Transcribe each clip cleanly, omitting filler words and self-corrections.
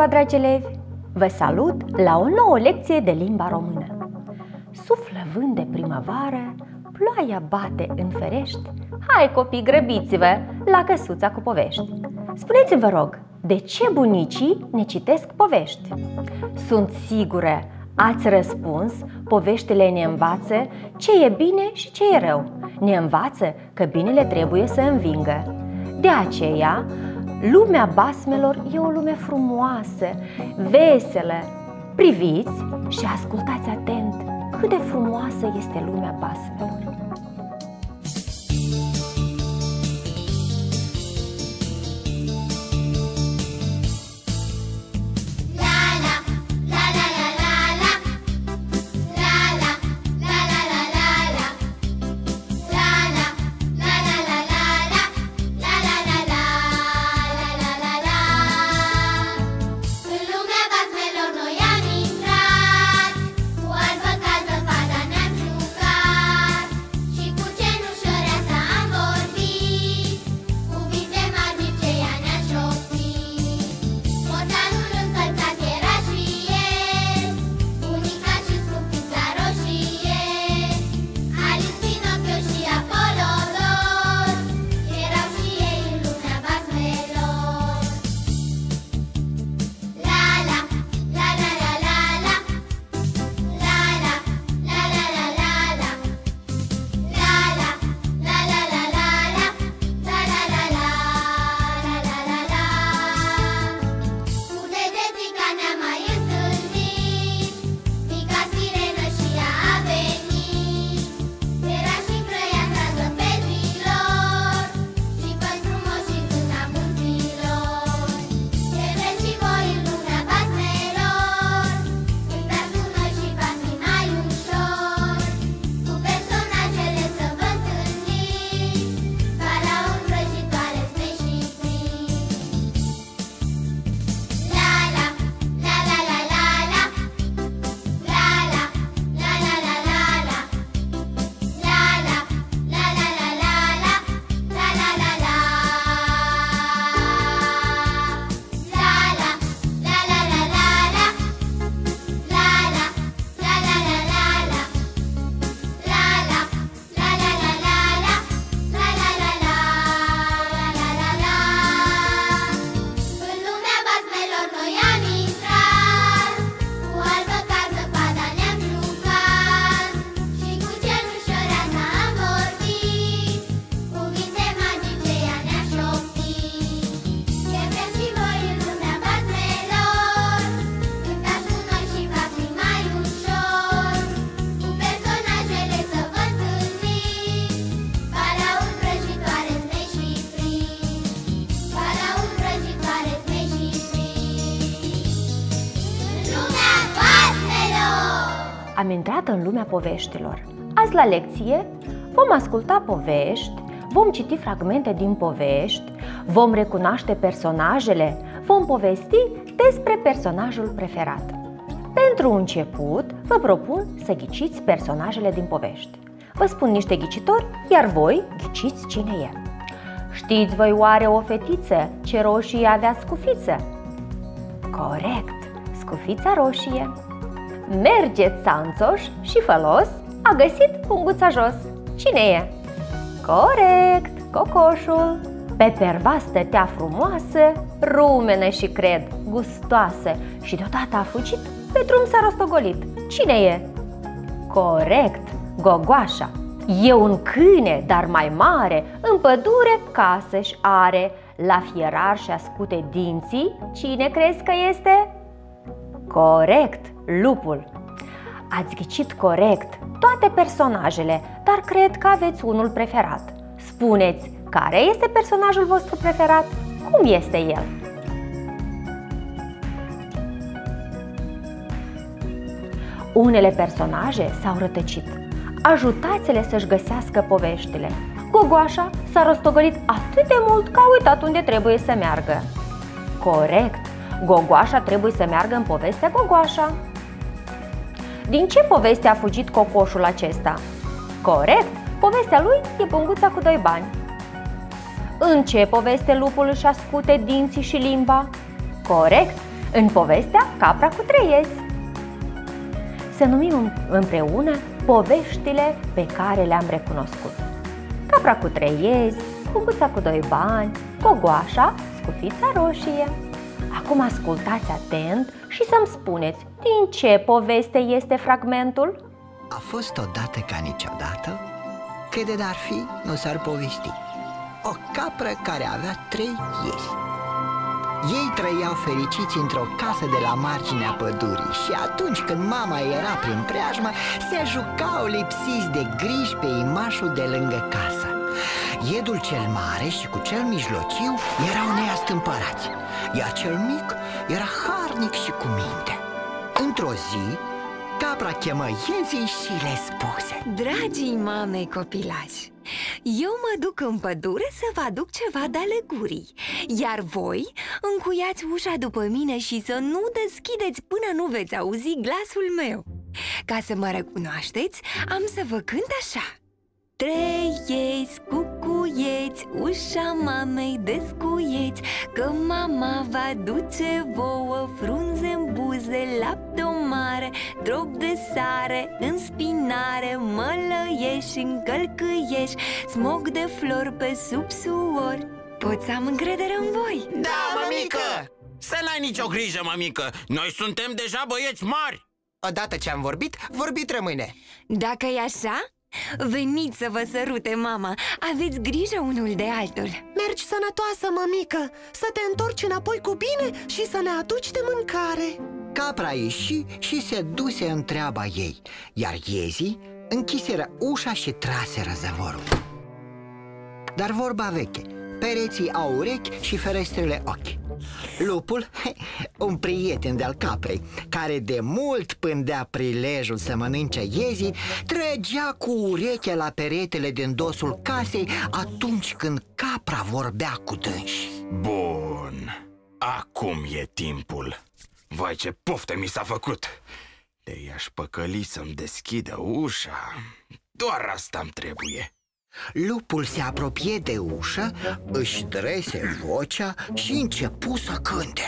ziua, dragi elevi! Vă salut la o nouă lecție de limba română. Suflă vânt de primăvară, ploaia bate în ferești. Hai, copii, grăbiți-vă la căsuța cu povești. Spuneți-mi, vă rog, de ce bunicii ne citesc povești? Sunt sigură, ați răspuns, poveștile ne învață ce e bine și ce e rău. Ne învață că binele trebuie să învingă. De aceea, lumea basmelor e o lume frumoasă, veselă. Priviți și ascultați atent cât de frumoasă este lumea basmelor. Am intrat în lumea poveștilor. Azi la lecție vom asculta povești, vom citi fragmente din povești, vom recunoaște personajele, vom povesti despre personajul preferat. Pentru început, vă propun să ghiciți personajele din povești. Vă spun niște ghicitori, iar voi ghiciți cine e. Știți voi oare o fetiță ce roșie avea scufiță? Corect, Scufița Roșie. Merge țanțoș și fălos, a găsit punguța jos. Cine e? Corect, Cocoșul. Pe perva stătea frumoasă, rumenă și cred, gustoasă, și deodată a fugit, pe drum s-a rostogolit. Cine e? Corect, Gogoașa. E un câine, dar mai mare, în pădure casă-și are, la fierar și ascute dinții. Cine crezi că este? Corect, Lupul. Ați ghicit corect toate personajele, dar cred că aveți unul preferat. Spuneți, care este personajul vostru preferat? Cum este el? Unele personaje s-au rătăcit. Ajutați-le să-și găsească poveștile. Gogoașa s-a rostogolit atât de mult că a uitat unde trebuie să meargă. Corect, Gogoașa trebuie să meargă în povestea Gogoașa. Din ce poveste a fugit cocoșul acesta? Corect, povestea lui e Punguța cu 2 bani. În ce poveste lupul își ascute dinții și limba? Corect, în povestea Capra cu 3 iezi. Să numim împreună poveștile pe care le-am recunoscut. Capra cu 3 iezi, Cucuța cu 2 bani, Gogoașa, Scufița roșie. Acum ascultați atent și să-mi spuneți din ce poveste este fragmentul? A fost odată ca niciodată, cât de ar fi, nu s-ar povesti. O capră care avea 3 iezi. Ei trăiau fericiți într-o casă de la marginea pădurii și atunci când mama era prin preajmă, se jucau lipsiți de griji pe imașul de lângă casă. Iedul cel mare și cu cel mijlociu erau neastâmpărați, iar cel mic era harnic și cu minte. Într-o zi, capra chemă iezii și le spuse: Dragii mamei copilași, eu mă duc în pădure să vă aduc ceva de ale gurii, iar voi încuiați ușa după mine și să nu deschideți până nu veți auzi glasul meu. Ca să mă recunoașteți, am să vă cânt așa: 3 iezi, cucuieți, ușa mamei descuieți, că mama va duce vouă frunze în buze, lapte mare, drop de sare, în spinare, mălăieși, încălcâieși, smog de flori pe subsuor. Poți să am încredere în voi? Da, mămică! Să n-ai nicio grijă, mămică! Noi suntem deja băieți mari! Odată ce am vorbit, vorbit rămâne. Dacă e așa, veniți să vă sărute mama. Aveți grijă unul de altul. Mergi sănătoasă, mămică, să te întorci înapoi cu bine și să ne aduci de mâncare. Capra ieși și se duse în treaba ei, iar iezii închiseră ușa și traseră zăvorul. Dar vorba veche, pereții au urechi și ferestrele ochi. Lupul, un prieten de-al caprei, care de mult pândea prilejul să mănânce iezii, trăgea cu urechea la peretele din dosul casei atunci când capra vorbea cu dânsi. Bun, acum e timpul. Vai, ce poftă mi s-a făcut! De i-aș păcăli să-mi deschidă ușa. Doar asta-mi trebuie. Lupul se apropie de ușă, își drese vocea și începu să cânte.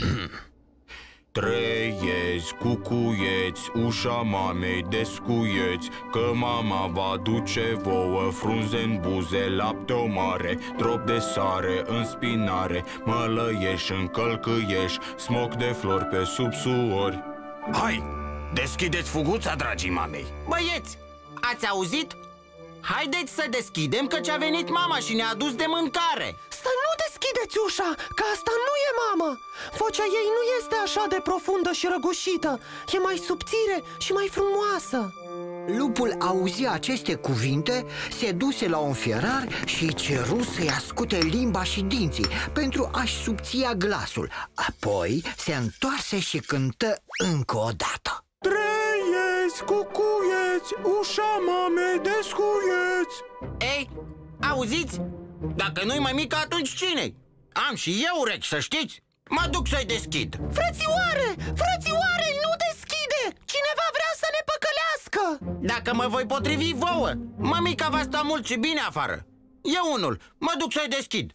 3 iezi, cucuieți, ușa mamei descuieți, că mama va duce vouă frunze în buze, lapte mare, drop de sare, în spinare, mălăieși, încălcâieși, smoc de flori pe subsuori. Hai, deschideți fuguța, dragii mamei! Băieți, ați auzit? Haideți să deschidem, căci a venit mama și ne-a adus de mâncare. Să nu deschideți ușa, că asta nu e mamă. Vocea ei nu este așa de profundă și răgușită. E mai subțire și mai frumoasă. Lupul auzi aceste cuvinte, se duse la un fierar și ceru să-i ascute limba și dinții pentru a-și subția glasul. Apoi se întoarse și cântă încă o dată. 3 iezi, cucuieți, ușa mamei descuieți. Ei, auziți? Dacă nu-i mămică, atunci cine-i? Am și eu urechi, să știți. Mă duc să-i deschid. Frățioare, frățioare, nu deschide! Cineva vrea să ne păcălească! Dacă mă voi potrivi vouă, mămica va sta mult și bine afară. Eu unul, mă duc să-i deschid.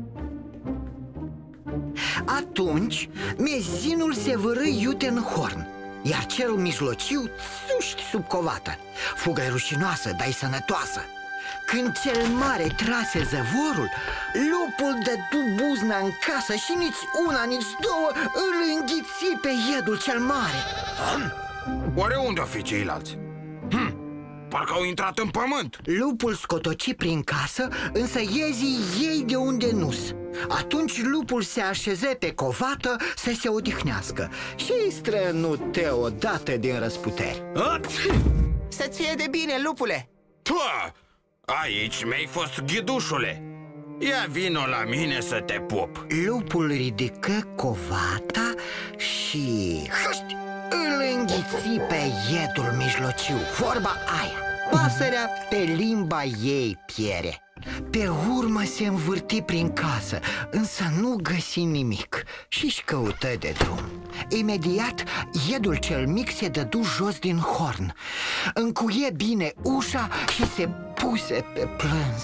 Atunci, mezinul se vârâ iute în horn, iar cel mijlociu țuști sub covată. Fugă rușinoasă, dar sănătoasă. Când cel mare trase zăvorul, lupul dădu buzna în casă și nici una, nici două îl înghiți pe iedul cel mare. Oare unde-o fi ceilalți? Parcă au intrat în pământ. Lupul scotoci prin casă, însă iezii ei de unde nu-s. Atunci lupul se așeze pe covată să se odihnească și strănută odată din răsputeri. Să-ți fie de bine, lupule! Pua! Aici mi-ai fost ghidușule. Ia vino la mine să te pup. Lupul ridică covata și îl înghiți pe iedul mijlociu. Vorba aia, pasărea pe limba ei piere. Pe urmă se învârti prin casă, însă nu găsi nimic și-și căută de drum. Imediat, iedul cel mic se dădu jos din horn, încuie bine ușa și se puse pe plâns.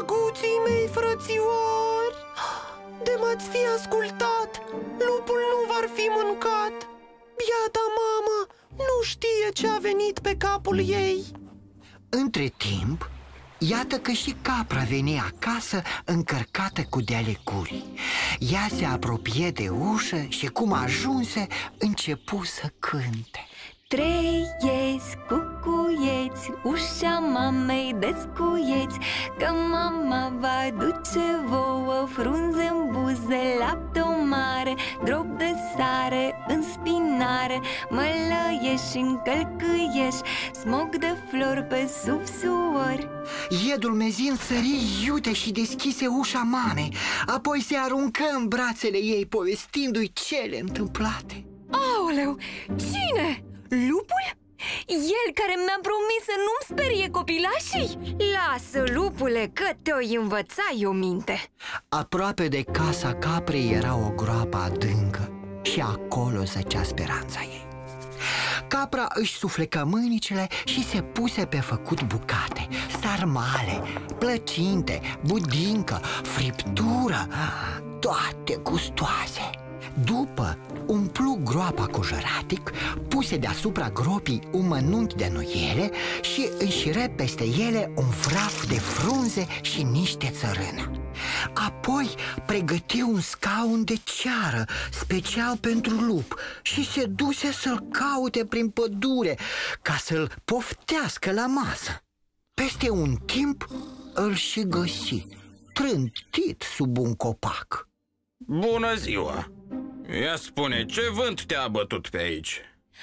Drăguții mei frățiori, de m-ați fi ascultat, lupul nu va ar fi mâncat. Biata mamă nu știe ce a venit pe capul ei. Între timp, iată că și capra veni acasă încărcată cu de-alecuri. Ea se apropie de ușă și cum ajunse, începu să cânte. Trăiesc, cucuieți, ușa mamei descuieți, că mama va duce vouă frunze în buze, lapte mare, drop de sare în spinare, mălăieși și încălcâieși, smog de flori pe sub suori. Iedul mezin sări iute și deschise ușa mamei, apoi se aruncă în brațele ei povestindu-i cele întâmplate. Aoleu, cine? Lupul? El care mi-a promis să nu-mi sperie copilașii? Lasă, lupule, că te-o învăța eu minte. Aproape de casa caprei era o groapă adâncă și acolo zăcea speranța ei. Capra își suflecă mânicile și se puse pe făcut bucate, sarmale, plăcinte, budincă, friptură, toate gustoase. După, umplu groapa cu jăratic, puse deasupra gropii un mănunchi de nuiele și înșire peste ele un fraf de frunze și niște țărână. Apoi pregăti un scaun de ceară special pentru lup și se duse să-l caute prin pădure ca să-l poftească la masă. Peste un timp îl și găsi, trântit sub un copac. Bună ziua! Ia spune, ce vânt te-a bătut pe aici?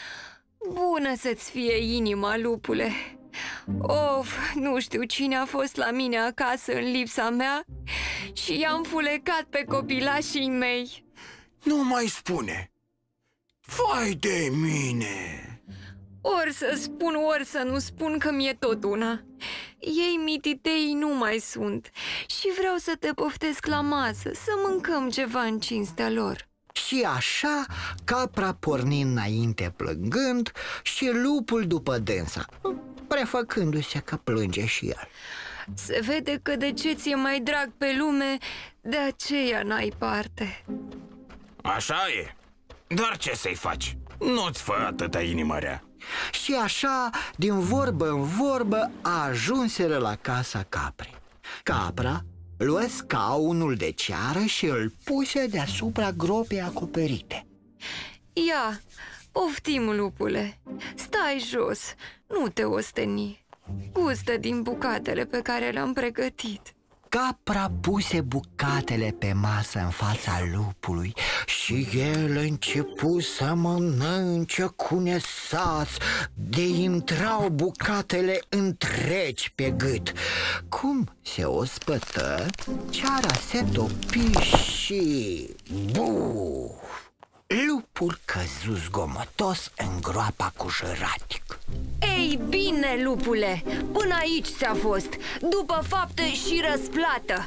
Bună să-ți fie inima, lupule. Of, nu știu cine a fost la mine acasă în lipsa mea și i-am fulecat pe copilașii mei. Nu mai spune! Vai de mine! Ori să spun, ori să nu spun, că mi-e tot una. Ei mititei nu mai sunt și vreau să te poftesc la masă, să mâncăm ceva în cinstea lor. Și așa, capra porni înainte plângând și lupul după dânsa, prefăcându-se că plânge și el. Se vede că de ce ți-e mai drag pe lume, de aceea n-ai parte. Așa e, dar ce să-i faci? Nu-ți fă atâta inimă rea. Și așa, din vorbă în vorbă, ajunseră la casa caprei. Capra luă scaunul de ceară și îl puse deasupra gropei acoperite. Ia, poftim, lupule, stai jos, nu te osteni. Gustă din bucatele pe care le-am pregătit. Capra puse bucatele pe masă în fața lupului și el începu să mănânce cu nesaț, de intrau bucatele întregi pe gât. Cum se ospătă, ceara se topi și... buf! Lupul căzu zgomotos în groapa cu jăratic. Ei bine, lupule, până aici ți-a fost, după fapte și răsplată.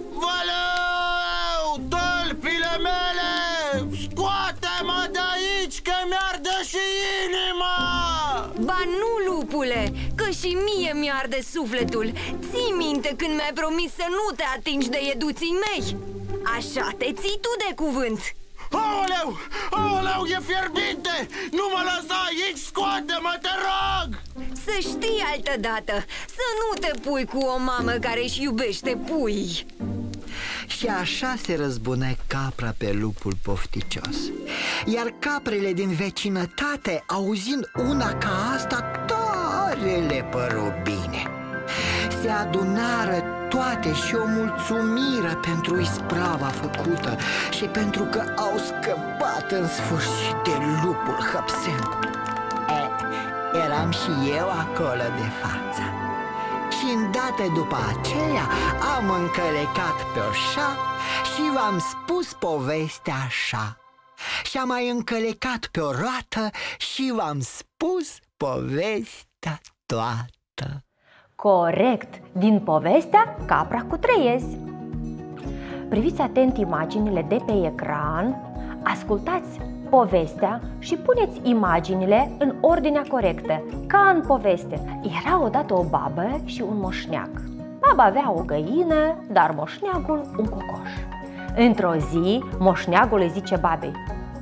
Valeu, tălpile mele, scoate-mă de aici că mi-arde și inima! Ba nu, lupule, că și mie mi-arde sufletul. Ții minte când mi-ai promis să nu te atingi de ieduții mei? Așa te ții tu de cuvânt. Aoleu, aoleu, e fierbinte! Nu mă lăsa aici, scoate-mă, te rog! Să știi altădată, să nu te pui cu o mamă care își iubește puii. Și așa se răzbună capra pe lupul pofticios. Iar caprele din vecinătate, auzind una ca asta, tare le păru bine. Se adunară toate și o mulțumiră pentru isprava făcută și pentru că au scăpat în sfârșit de lupul hăpsând. Eram și eu acolo de față. Și îndată după aceea am încălecat pe oșa și v-am spus povestea așa. Și am mai încălecat pe o roată și v-am spus povestea toată. Corect! Din povestea Capra cu Trăiezi. Priviți atent imaginile de pe ecran, ascultați povestea și puneți imaginile în ordinea corectă, ca în poveste. Era odată o babă și un moșneag. Baba avea o găină, dar moșneagul un cocoș. Într-o zi, moșneagul îi zice babei: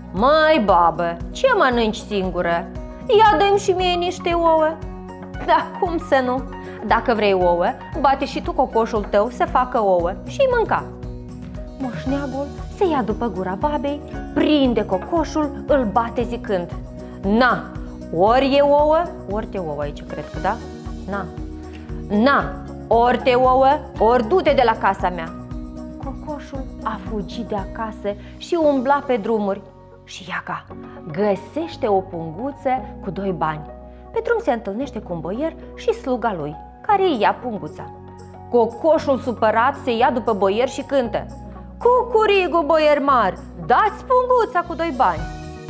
Măi, babă, ce mănânci singură? Ia dă-mi și mie niște ouă. Da, cum să nu? Dacă vrei ouă, bate și tu cocoșul tău să facă ouă și mânca. Moșneagul se ia după gura babei, prinde cocoșul, îl bate zicând: na, ori e ouă, ori te ouă aici, cred că, da? Na, ori te ouă, ori du-te de la casa mea. Cocoșul a fugit de acasă și umbla pe drumuri. Și iaca găsește o punguță cu 2 bani. Pe drum se întâlnește cu un boier și sluga lui, care îi ia punguța. Cocoșul supărat se ia după boier și cântă: cucurigu, boier mar, dați punguța cu 2 bani.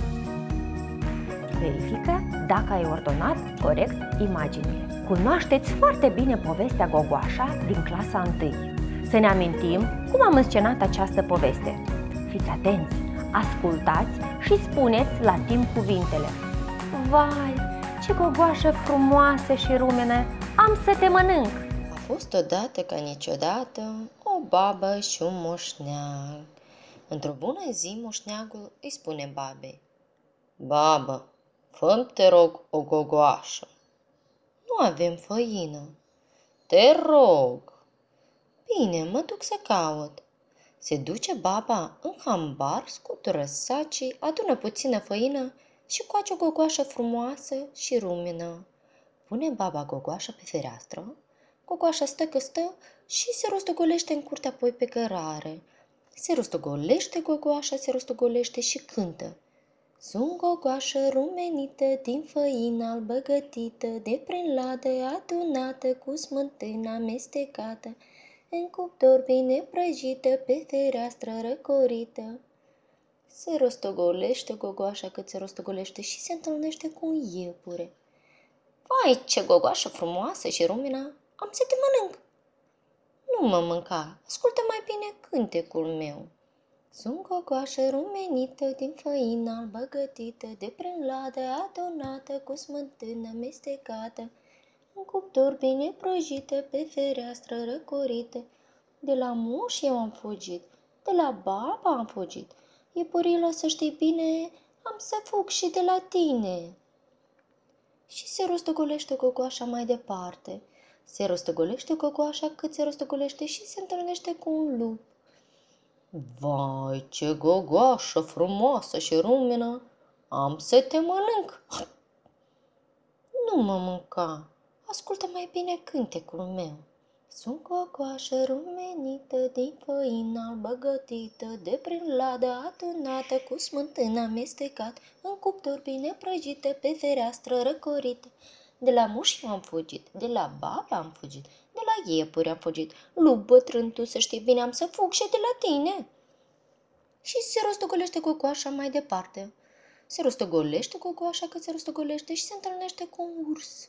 Verifică dacă ai ordonat corect imaginile. Cunoașteți foarte bine povestea Gogoașa din clasa 1. Să ne amintim cum am înscenat această poveste. Fiți atenți, ascultați și spuneți la timp cuvintele. Vai, ce gogoașă frumoasă și rumenă, am să te mănânc! A fost odată ca niciodată o babă și un moșneag. Într-o bună zi, moșneagul îi spune babei: babă, fă-mi, te rog, o gogoașă. Nu avem făină. Te rog. Bine, mă duc să caut. Se duce baba în hambar, scutură sacii, adună puțină făină și coace o gogoașă frumoasă și rumenă. Pune baba gogoașa pe fereastră, gogoașa stă că stă și se rostogolește în curte, apoi pe cărare. Se rostogolește gogoașa, se rostogolește și cântă: sunt gogoașă rumenită, din făină albă gătită, de prin ladă adunată, cu smântână amestecată, în cuptor bine prăjită, pe fereastră răcorită. Se rostogolește gogoașa cât se rostogolește și se întâlnește cu un iepure. Vai, ce gogoașă frumoasă și rumenă, am să te mănânc. Nu mă mânca, ascultă mai bine cântecul meu. Sunt gogoașă rumenită, din făină albă gătită, de prin ladă adunată, cu smântână amestecată, în cuptor bine prăjită, pe fereastră răcorită. De la moș eu am fugit, de la baba am fugit. Iepurilă, să știi bine, am să fug și de la tine. Și se rostogolește gogoașa mai departe. Se rostogolește gogoașa cât se rostogolește și se întâlnește cu un lup. Vai, ce gogoașă frumoasă și rumenă, am să te mănânc. Nu mă mânca, ascultă mai bine cântecul meu. Sunt gogoașă rumenită, din făină albă gătită, de prin ladă adunată, cu smântână amestecat, în cuptor bine prăjită, pe fereastră răcorită. De la mușchi am fugit, de la baba am fugit, de la iepuri am fugit. Lup bătrân, tu să știi bine, am să fug și de la tine. Și se rostogolește gogoașa mai departe. Se rostogolește gogoașa cât se rostogolește și se întâlnește cu un urs.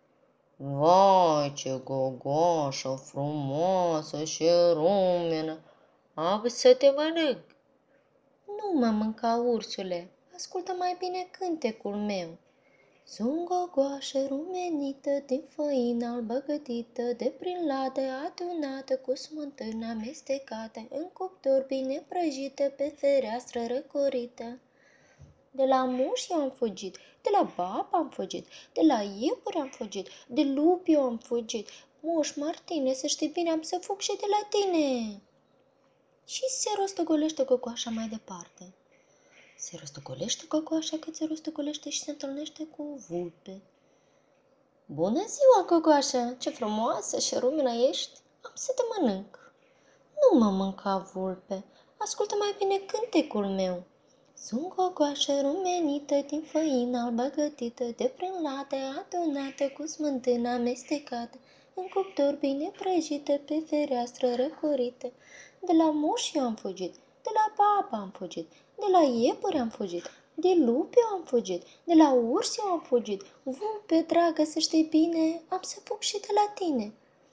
Vai, ce gogoașă frumoasă și rumenă, am să te mănânc. Nu mă mânca, ursule, ascultă mai bine cântecul meu. Sunt gogoașă rumenită, din făină albă gătită, de prin ladă adunată, cu smântână amestecată, în cuptor bine prăjită, pe fereastră răcorită. De la moș eu am fugit, de la baba am fugit, de la iepuri am fugit, de lupi eu am fugit. Moș Martine, să știi bine, am să fug și de la tine. Și se rostogolește gogoașa mai departe. Se rostogolește gogoașa cât se rostogolește și se întâlnește cu o vulpe. Bună ziua, gogoașă, ce frumoasă și rumenă ești, am să te mănânc. Nu mă mânca, vulpe, ascultă mai bine cântecul meu. Sunt gogoașă rumenită, din făină albă gătită, de prin ladă adunată, cu smântână amestecată, în cuptor bine prăjită, pe fereastră răcorită. De la moș eu am fugit, de la baba am fugit, de la iepuri am fugit, de lupi eu am fugit, de la urs eu am fugit. Vulpe dragă, să știi bine, am să fug și de la tine.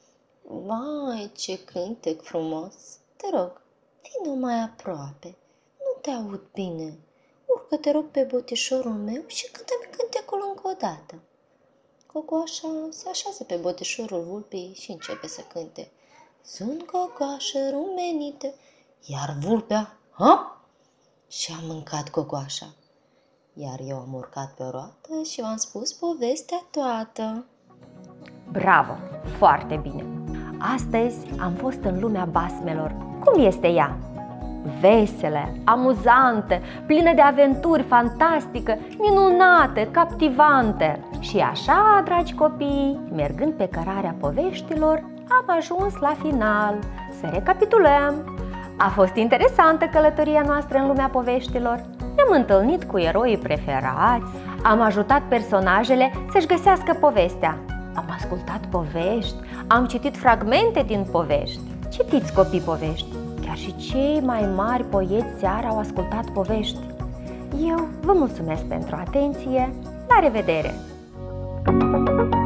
Vai, ce cântec frumos! Te rog, vino mai aproape. Nu te aud bine. Urcă, te rog, pe botișorul meu și cântă-mi cântecul încă o dată. Gogoașa se așează pe botișorul vulpei și începe să cânte. Sunt gogoașă rumenită, iar vulpea, și am mâncat gogoașa. Iar eu am urcat pe o roată și v-am spus povestea toată. Bravo! Foarte bine! Astăzi am fost în lumea basmelor. Cum este ea? Veselă, amuzantă, plină de aventuri, fantastică, minunată, captivantă. Și așa, dragi copii, mergând pe cărarea poveștilor, am ajuns la final. Să recapitulăm. A fost interesantă călătoria noastră în lumea poveștilor. Ne-am întâlnit cu eroii preferați, am ajutat personajele să-și găsească povestea, am ascultat povești, am citit fragmente din povești. Citiți, copii, povești. Chiar și cei mai mari poeți seara au ascultat povești. Eu vă mulțumesc pentru atenție. La revedere!